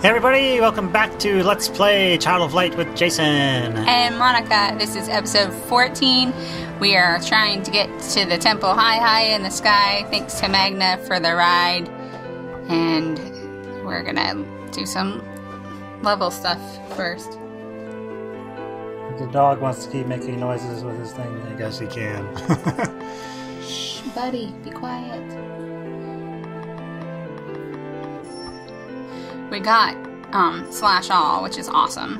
Hey everybody, welcome back to Let's Play Child of Light with Jason. And Monica. This is episode 14. We are trying to get to the temple high in the sky, thanks to Magna for the ride. And we're gonna do some level stuff first. If the dog wants to keep making noises with his thing, I guess he can. Shh, buddy, be quiet. We got slash all, which is awesome.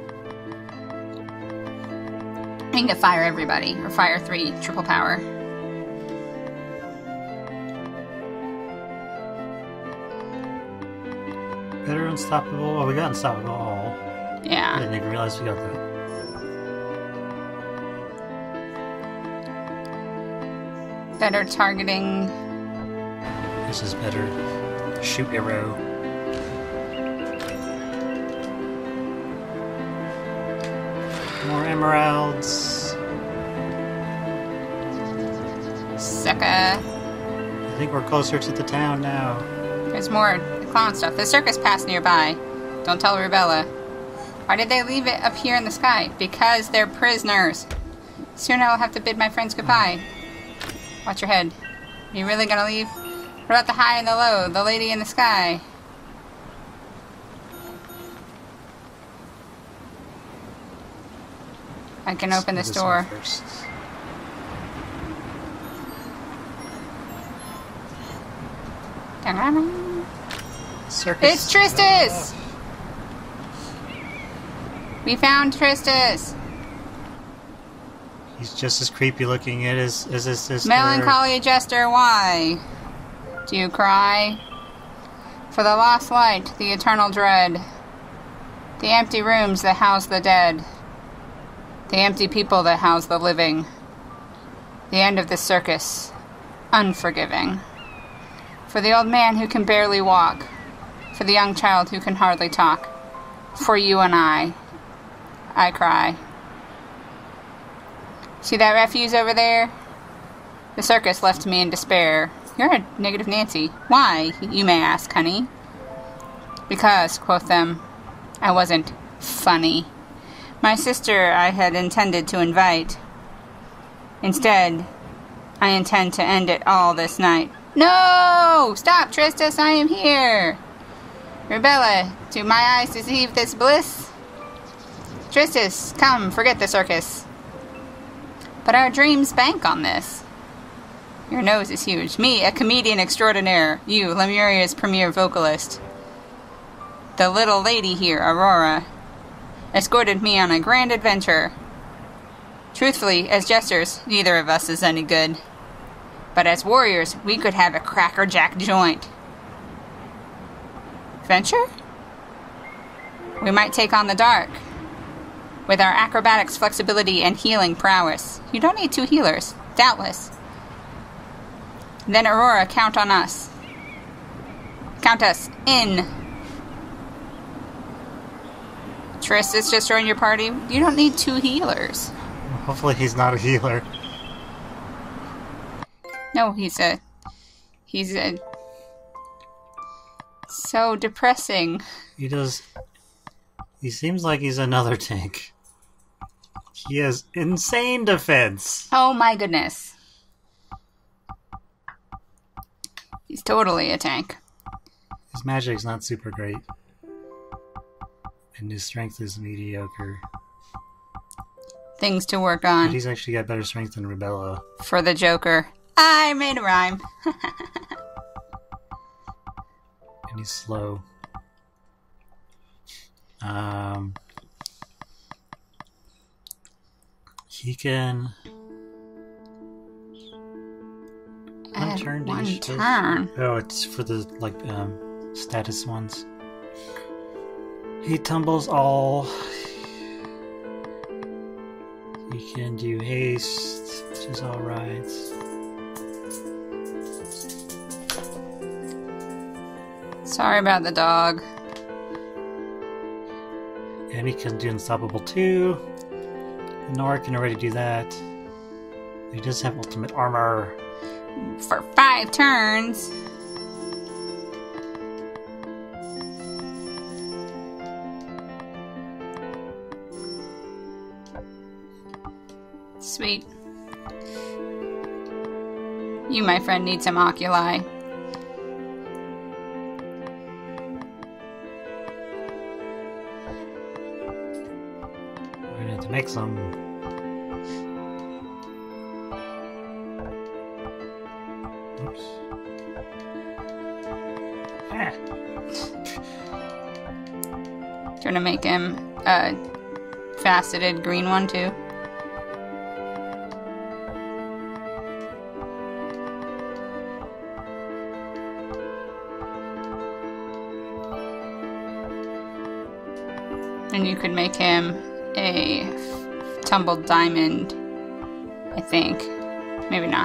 We can fire everybody, or fire 3, triple power. Better unstoppable. Oh, we got unstoppable all. Yeah. I didn't even realize we got that. Better targeting. This is better. Shoot arrow. More emeralds. Sucker. I think we're closer to the town now. There's more clown stuff. The circus passed nearby. Don't tell Rubella. Why did they leave it up here in the sky? Because they're prisoners. Soon I will have to bid my friends goodbye. Watch your head. Are you really gonna leave? What about the high and the low? The lady in the sky? I can open this door. Circus. It's Tristus! We found Tristus! He's just as creepy looking as his sister. Melancholy jester, why? Do you cry? For the lost light, the eternal dread. The empty rooms that house the dead. The empty people that house the living. The end of the circus. Unforgiving. For the old man who can barely walk. For the young child who can hardly talk. For you and I cry. See that refuse over there? The circus left me in despair. You're a negative Nancy. Why, you may ask, honey? Because, quoth them, I wasn't funny. My sister I had intended to invite. Instead, I intend to end it all this night. No! Stop, Tristus, I am here! Rubella, do my eyes deceive this bliss? Tristus, come, forget the circus. But our dreams bank on this. Your nose is huge. Me, a comedian extraordinaire. You, Lemuria's premier vocalist. The little lady here, Aurora, escorted me on a grand adventure. Truthfully, as jesters, neither of us is any good. But as warriors, we could have a crackerjack joint. Venture? We might take on the dark. With our acrobatics, flexibility, and healing prowess. You don't need 2 healers, doubtless. Then Aurora, count on us. Count us in. Tristus just joined your party. You don't need 2 healers. Hopefully he's not a healer. No, he's a so depressing. He seems like he's another tank. He has insane defense. Oh my goodness. He's totally a tank. His magic's not super great. And his strength is mediocre. Things to work on. But he's actually got better strength than Rubella. For the Joker. I made a rhyme. And he's slow. He can Add turn to one each turn. Oh, it's for the status ones. He tumbles all. He can do haste, which is alright. Sorry about the dog. And he can do unstoppable too. Nora can already do that. He does have ultimate armor. For 5 turns. Sweet. You, my friend, need some oculi. We're gonna have to make some. Oops. Ah. Trying to make him a faceted green one, too. And you could make him a tumbled diamond, I think. Maybe not.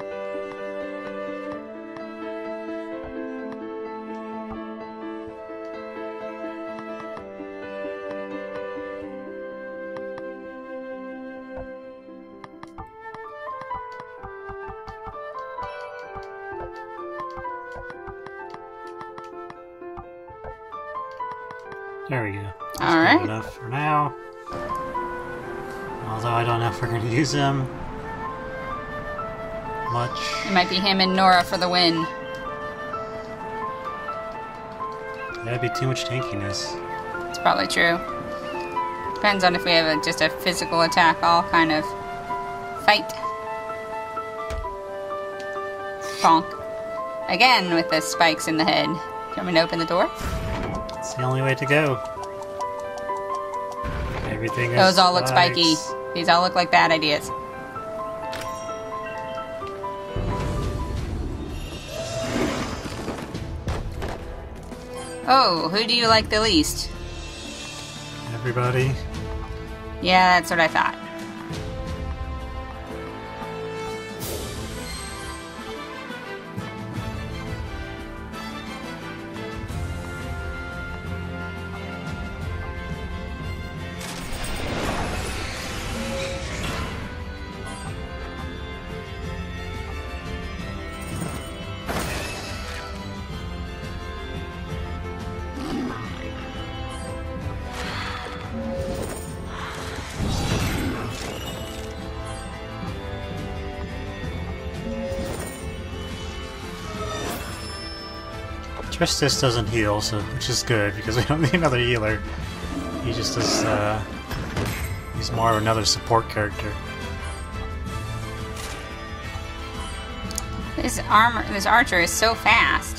There we go. That's All right. good enough for now. Although I don't know if we're going to use them much. It might be him and Nora for the win. That'd be too much tankiness. It's probably true. Depends on if we have just a physical attack, all kind of fight. Bonk. Again with the spikes in the head. Do you want me to open the door? It's the only way to go. Everything is Those all look spiky. spikes. These all look like bad ideas. Oh, who do you like the least? Everybody. Yeah, that's what I thought. Tristis doesn't heal, so which is good because we don't need another healer. He just does. He's more of another support character. This archer is so fast.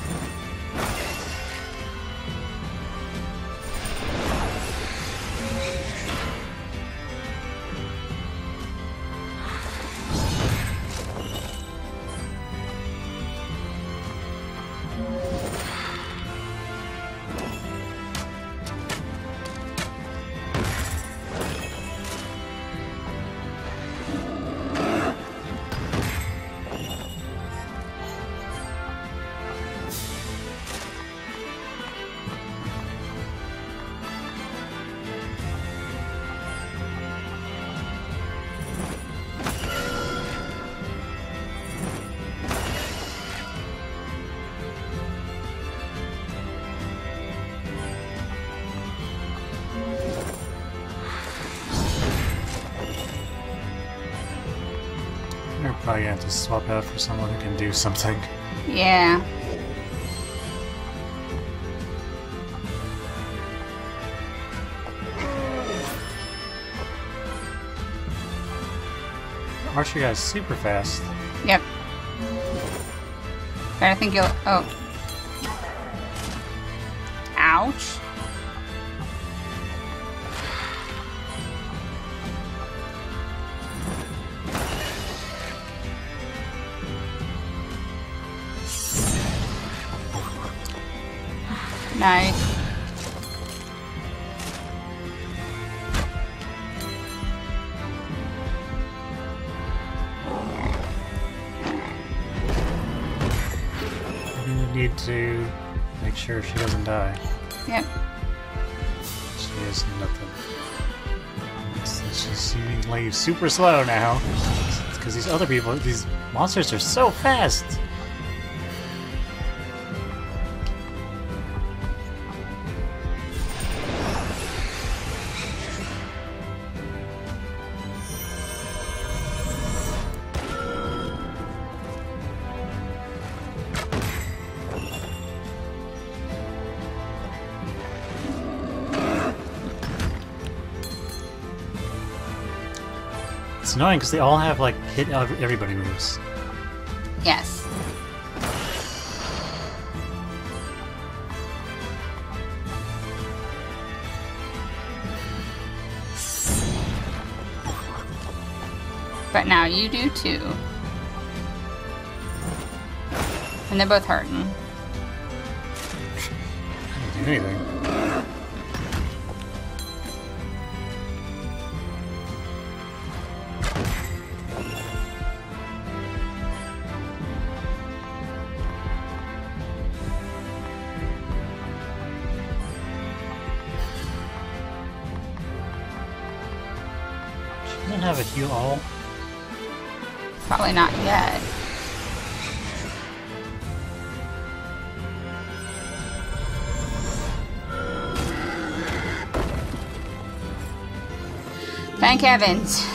We're probably gonna have to swap out for someone who can do something. Yeah. Archer guy's super fast. Yep. But I think you'll... Oh. Ouch. Nice. We're gonna need to make sure she doesn't die. Yep. She has nothing. She's seemingly super slow now. It's because these other people, these monsters are so fast! It's annoying because they all have like hit everybody moves. Yes. But now you do too. And they're both hurting. I didn't do anything. She doesn't have a heal all. Probably not yet. Thank heavens.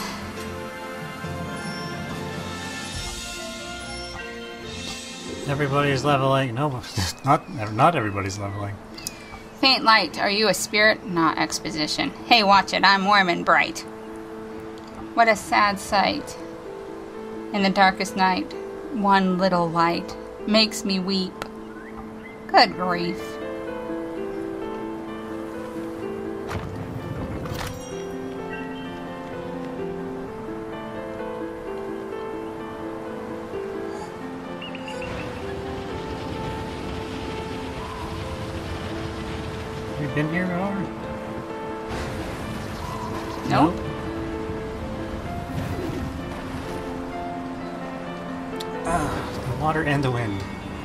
Everybody's leveling. No, not everybody's leveling. Faint light, are you a spirit? Not exposition. Hey, watch it, I'm warm and bright. What a sad sight. In the darkest night, one little light makes me weep. Good grief. Have you been here before? Nope. The water and the wind.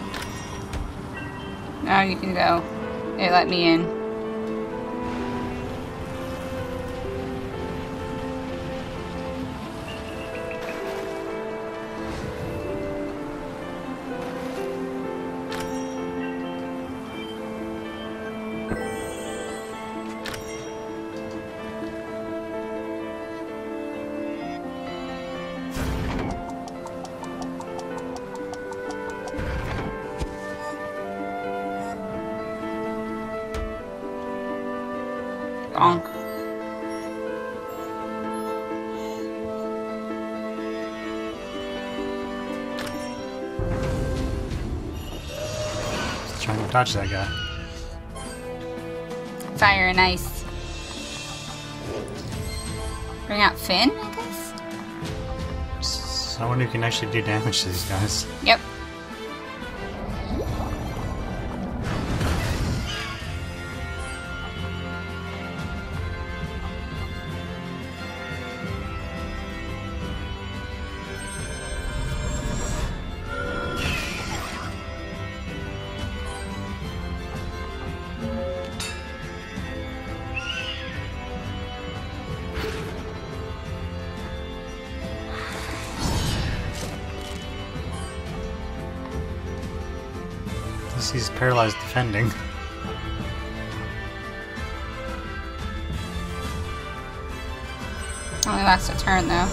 Now you can go. It let me in. Bonk. Just trying to dodge that guy. Fire and ice. Bring out Finn, I guess? Someone who can actually do damage to these guys. Yep. He's paralyzed defending. Only lasts a turn though.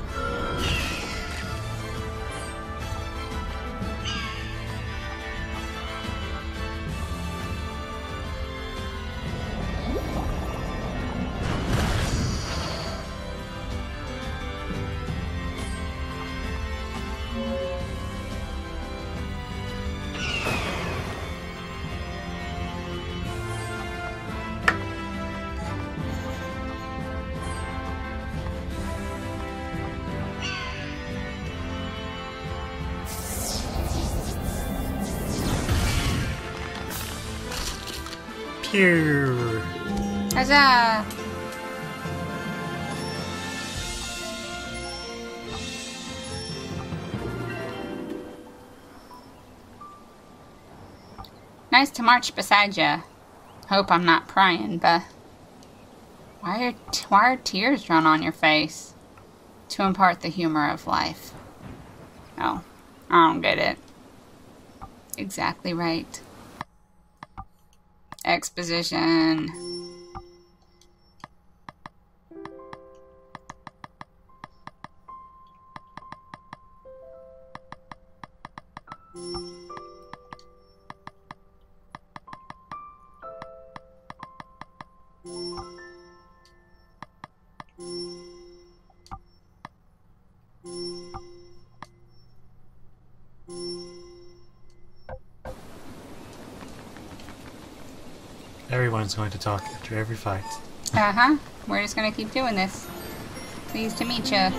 Pew! Huzzah! Nice to march beside ya. Hope I'm not prying, but why are tears drawn on your face? To impart the humor of life. Oh, I don't get it. Exactly right. Exposition. Everyone's going to talk after every fight. Uh-huh. We're just gonna keep doing this. Pleased to meet ya.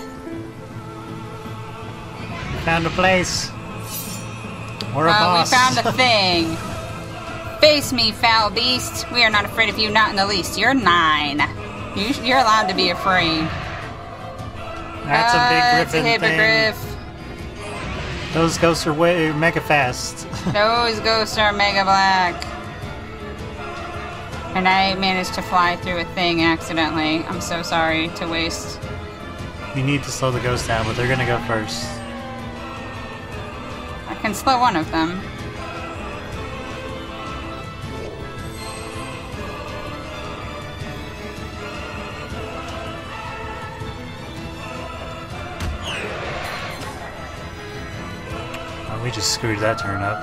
Found a place. We're a boss. We found a thing. Face me, foul beast. We are not afraid of you, not in the least. You're 9. You're allowed to be afraid. That's a big It's a griffin hippogriff. thing. Those ghosts are way mega fast. Those ghosts are mega black. And I managed to fly through a thing accidentally. I'm so sorry to waste. You need to slow the ghosts down, but they're gonna go first. I can slow one of them. Oh, we just screwed that turn up.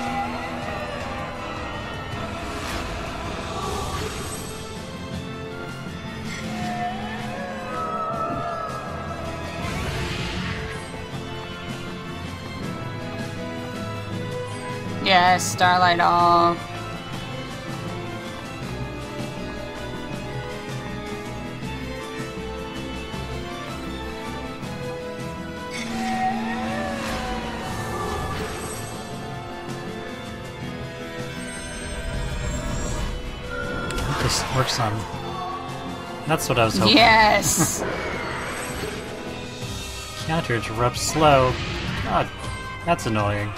Yes, Starlight all. This works on. That's what I was hoping. Yes! Counter interrupt slow. God, that's annoying.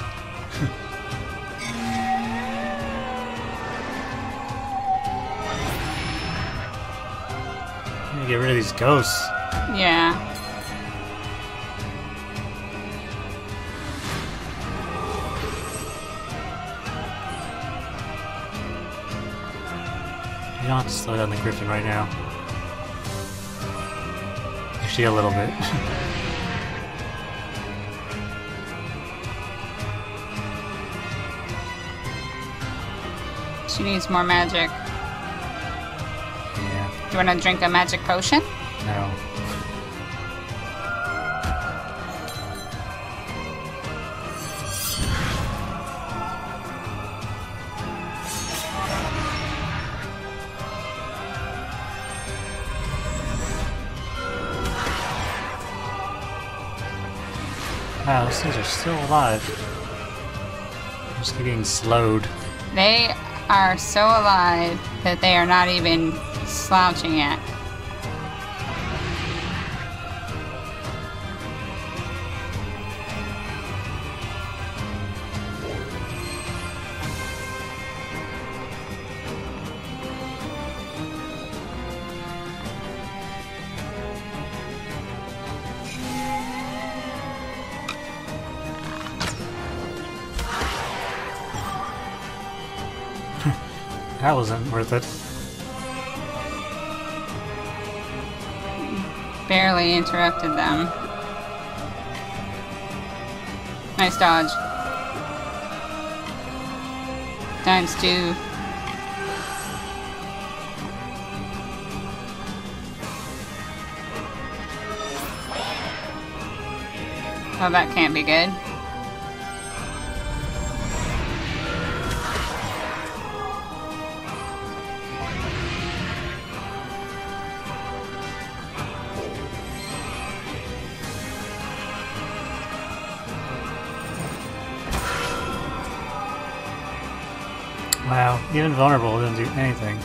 I'm gonna get rid of these ghosts. Yeah. You don't have to slow down the griffin right now. Actually, a little bit. She needs more magic. Yeah. Do you want to drink a magic potion? No. Wow, those things are still alive. They're just getting slowed. They are so alive that they are not even slouching yet. That wasn't worth it. Barely interrupted them. Nice dodge. Times 2. Oh, that can't be good. Wow, even vulnerable didn't do anything.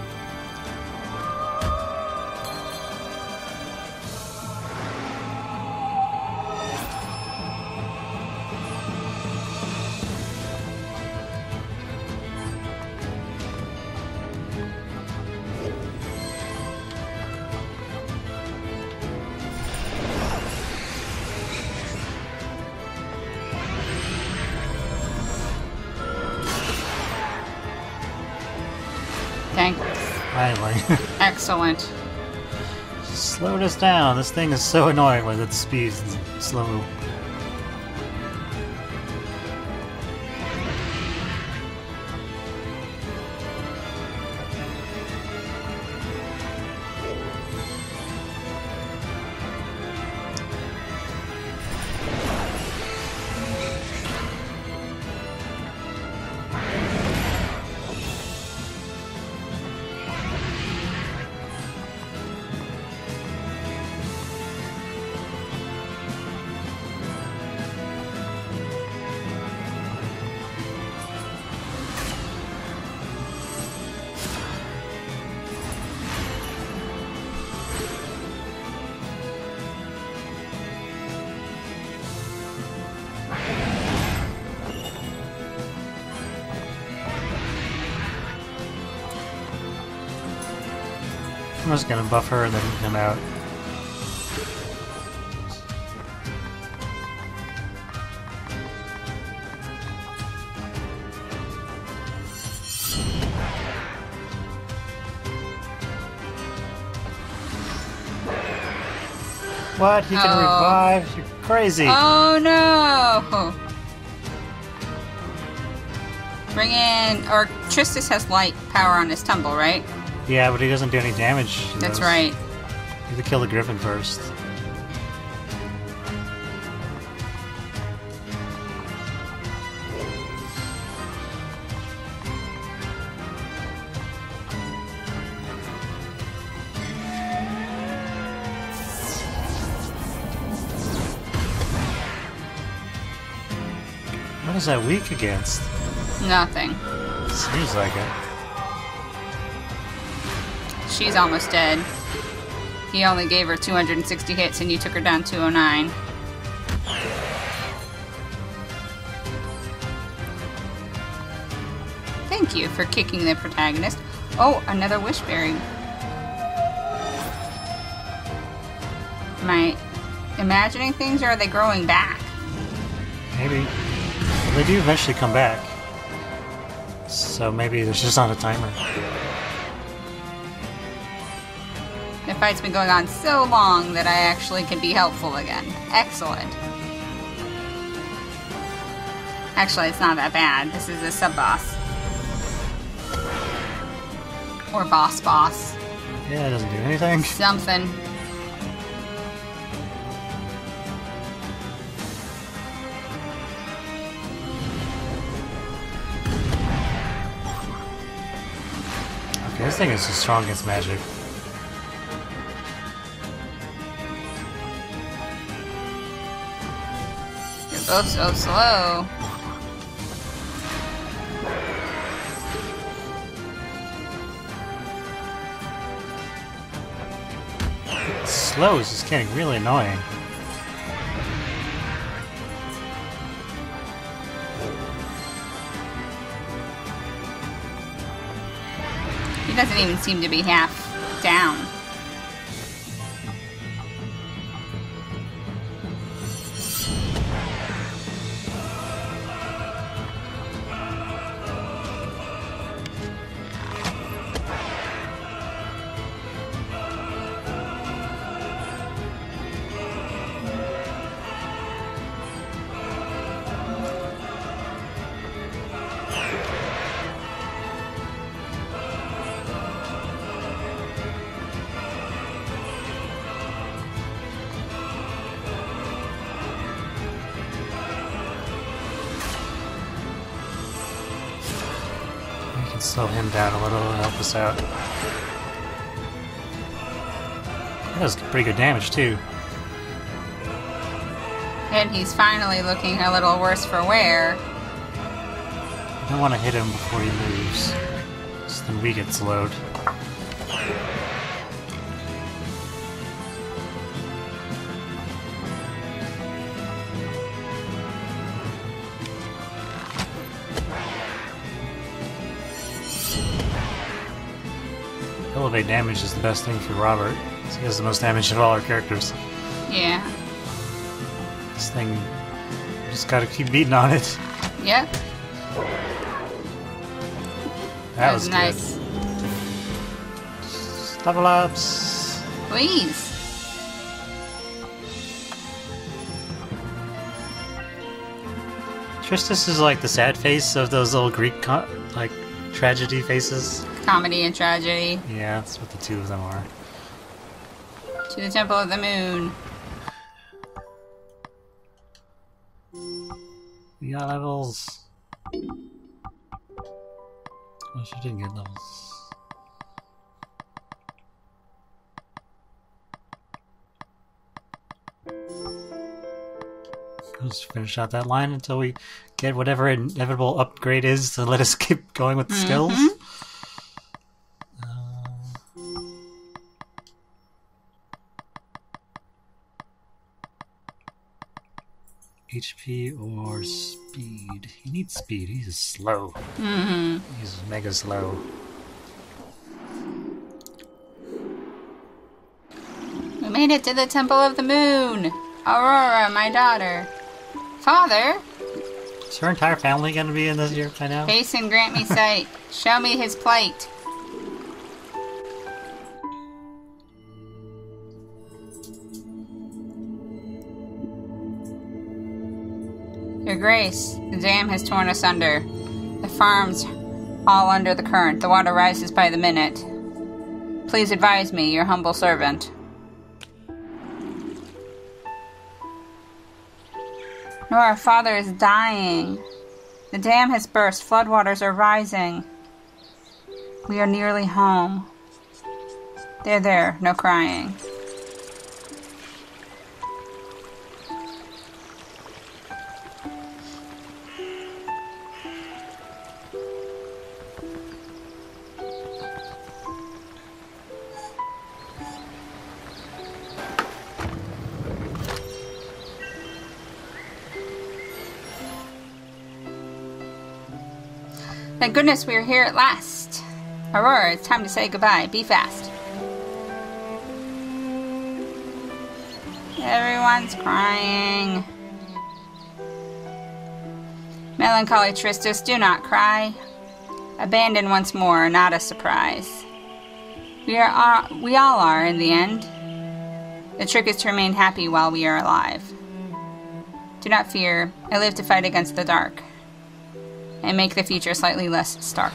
Thanks. Finally. Excellent. Slowed us down. This thing is so annoying with its speed and slow. I'm just gonna buff her and then come out. What? He can revive? You're crazy! Oh no! Bring in... Or Tristus has light power on his tumble, right? Yeah, but he doesn't do any damage. That's right. You have to kill the griffin first. What is that weak against? Nothing. Seems like it. She's almost dead. He only gave her 260 hits and you took her down 209. Thank you for kicking the protagonist. Oh, another wishberry. Am I imagining things, or are they growing back? Maybe. Well, they do eventually come back. So maybe there's just not a timer. The fight's been going on so long that I actually can be helpful again. Excellent. Actually, it's not that bad. This is a sub-boss. Or boss. Yeah, it doesn't do anything. Something. Okay, this thing is just strong against magic. You're both so slow. Slow is just getting really annoying. He doesn't even seem to be half down. We can slow him down a little and help us out. That does pretty good damage too. And he's finally looking a little worse for wear. I don't want to hit him before he moves, so then we get slowed. Elevate damage is the best thing for Robert. He has the most damage of all our characters. Yeah. This thing, you just gotta keep beating on it. Yep. That was nice. Good. Level ups. Please. Tristus is like the sad face of those little Greek like tragedy faces. Comedy and tragedy. Yeah, that's what the two of them are. To the Temple of the Moon. We got levels. Oh, she didn't get levels. Let's finish out that line until we get whatever inevitable upgrade is to let us keep going with the skills. HP or speed? He needs speed. He's slow. He's mega slow. made it to the Temple of the Moon! Aurora, my daughter. Father? Is her entire family gonna be in this year by now? Hasten, grant me sight. Show me his plight. Your Grace, the dam has torn asunder. The farm's all under the current. The water rises by the minute. Please advise me, your humble servant. Nora, father is dying. The dam has burst. Floodwaters are rising. We are nearly home. There, no crying. Thank goodness we are here at last. Aurora, it's time to say goodbye. Be fast. Everyone's crying. Melancholy Tristis, do not cry. Abandoned once more, not a surprise. We all are in the end. The trick is to remain happy while we are alive. Do not fear. I live to fight against the dark and make the future slightly less stark.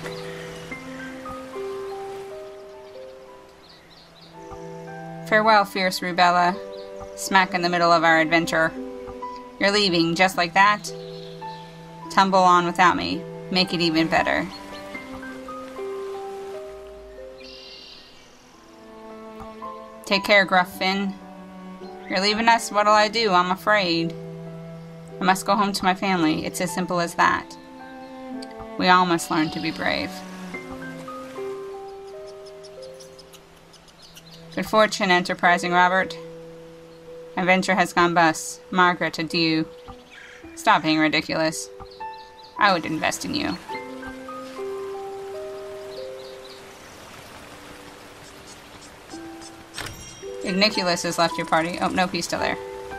Farewell, fierce Rubella. Smack in the middle of our adventure. You're leaving just like that? Tumble on without me. Make it even better. Take care, Gruff Finn. You're leaving us? What'll I do? I'm afraid. I must go home to my family. It's as simple as that. We all must learn to be brave. Good fortune, enterprising Robert. My venture has gone bust. Margaret, adieu. Stop being ridiculous. I would invest in you. Igniculus has left your party. Oh, no, he's still there.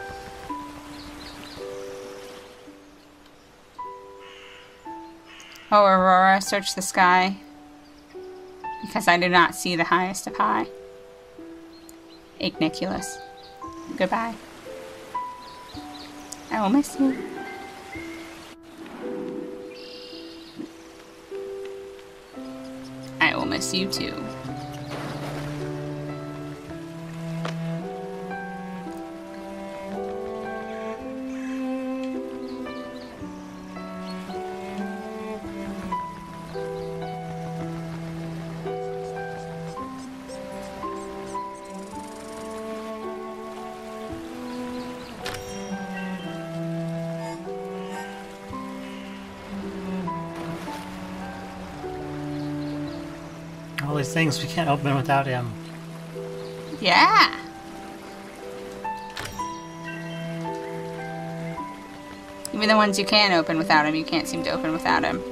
Oh, Aurora, search the sky, because I do not see the highest of high. Igniculus. Goodbye. I will miss you. I will miss you too. All these things we can't open without him. Yeah. Even the ones you can open without him, you can't seem to open without him.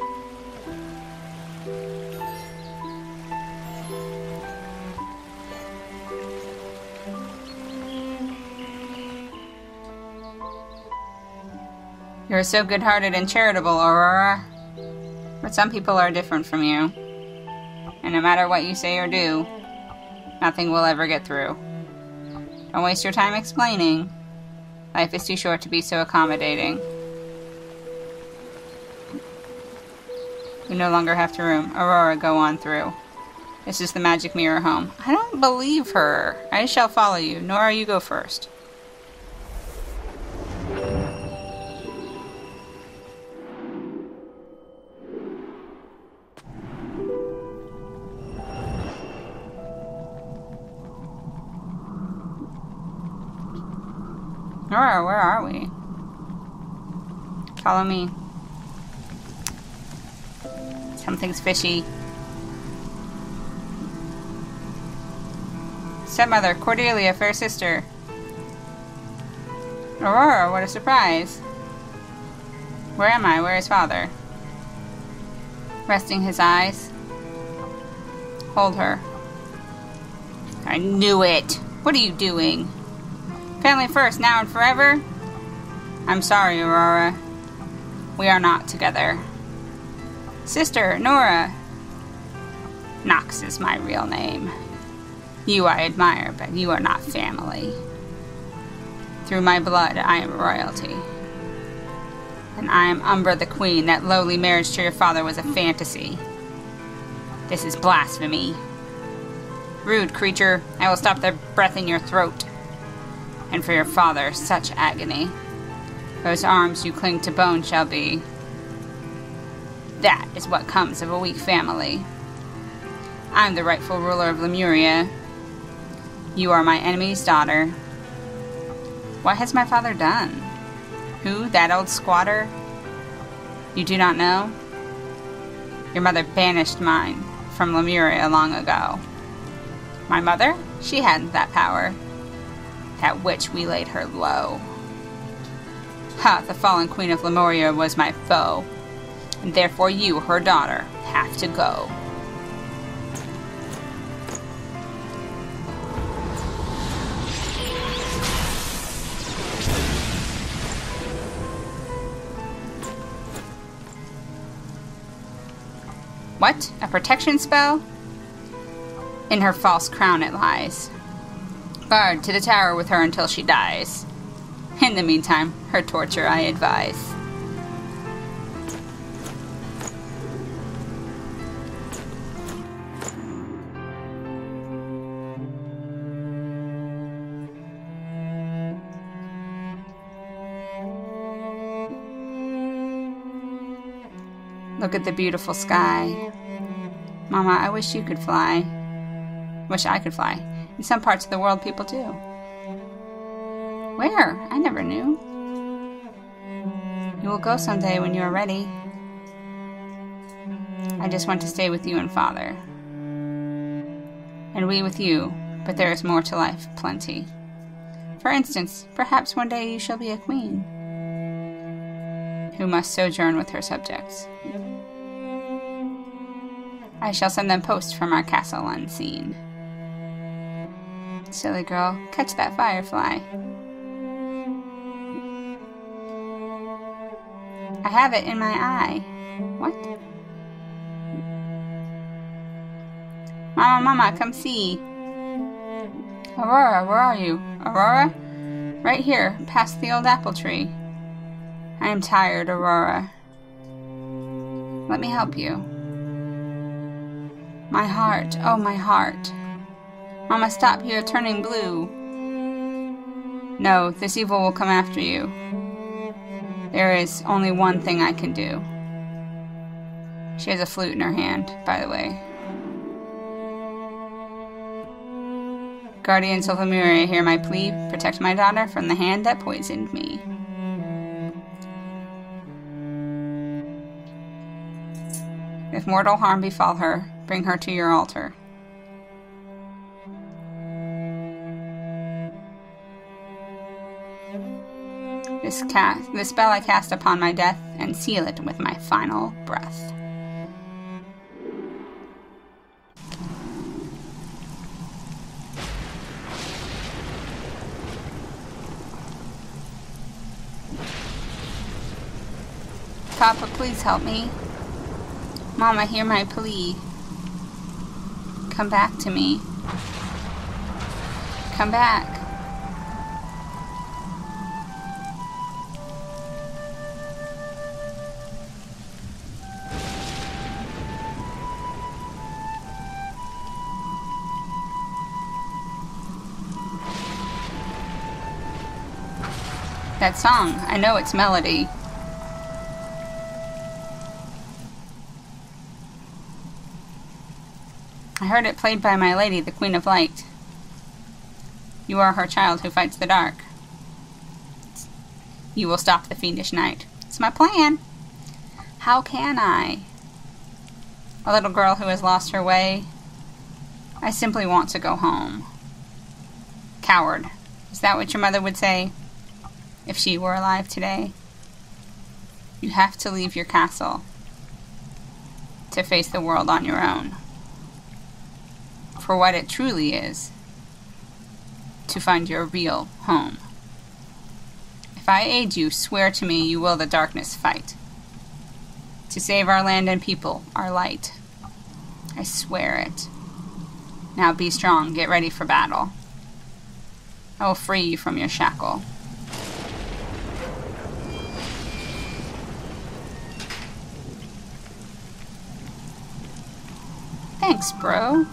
You are so good-hearted and charitable, Aurora. But some people are different from you. And no matter what you say or do, nothing will ever get through. Don't waste your time explaining. Life is too short to be so accommodating. We no longer have to room. Aurora, go on through. This is the magic mirror home. I don't believe her. I shall follow you. Nora, you go first. Nora, where are we? Follow me. Something's fishy. Stepmother, Cordelia, fair sister. Aurora, what a surprise. Where am I? Where is father? Resting his eyes. Hold her. I knew it. What are you doing? Family first, now and forever? I'm sorry, Aurora. We are not together. Sister, Nora. Nox is my real name. You I admire, but you are not family. Through my blood, I am royalty. And I am Umbra the Queen. That lowly marriage to your father was a fantasy. This is blasphemy. Rude creature, I will stop the breath in your throat. And for your father, such agony. Those arms you cling to bone shall be. That is what comes of a weak family. I am the rightful ruler of Lemuria. You are my enemy's daughter. What has my father done? Who? That old squatter? You do not know? Your mother banished mine from Lemuria long ago. My mother? She hadn't that power. That witch, we laid her low. Ha, the fallen queen of Lemuria was my foe. And therefore you, her daughter, have to go. What? A protection spell? In her false crown it lies. Guard, to the tower with her until she dies. In the meantime, her torture I advise. Look at the beautiful sky. Mama, I wish you could fly. Wish I could fly. In some parts of the world, people do. Where? I never knew. You will go someday when you are ready. I just want to stay with you and Father. And we with you, but there is more to life, plenty. For instance, perhaps one day you shall be a queen, who must sojourn with her subjects. I shall send them post from our castle unseen. Silly girl, catch that firefly. I have it in my eye. What? Mama, come see. Aurora, where are you? Aurora? Right here, past the old apple tree. I am tired, Aurora. Let me help you. My heart, oh my heart. Mama, stop, you are turning blue. No, this evil will come after you. There is only one thing I can do. She has a flute in her hand, by the way. Guardians of Lemuria, hear my plea. Protect my daughter from the hand that poisoned me. If mortal harm befall her, bring her to your altar. This spell I cast upon my death, and seal it with my final breath. Papa, please help me. Mama, hear my plea. Come back to me. Come back. That song, I know its melody. I heard it played by my lady, the Queen of Light. You are her child who fights the dark. You will stop the fiendish night. It's my plan. How can I? A little girl who has lost her way. I simply want to go home. Coward. Is that what your mother would say? If she were alive today? You have to leave your castle to face the world on your own. For what it truly is, to find your real home. I aid you, swear to me you will the darkness fight. To save our land and people, our light. I swear it. Now be strong, get ready for battle. I will free you from your shackle. Thanks, bro.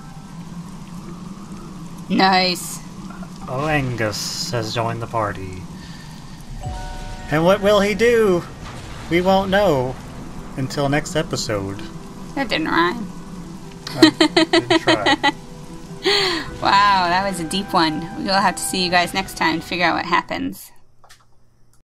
Nice. Oh, Angus has joined the party. And what will he do? We won't know until next episode. That didn't rhyme. Didn't try. Wow, that was a deep one. We'll have to see you guys next time to figure out what happens.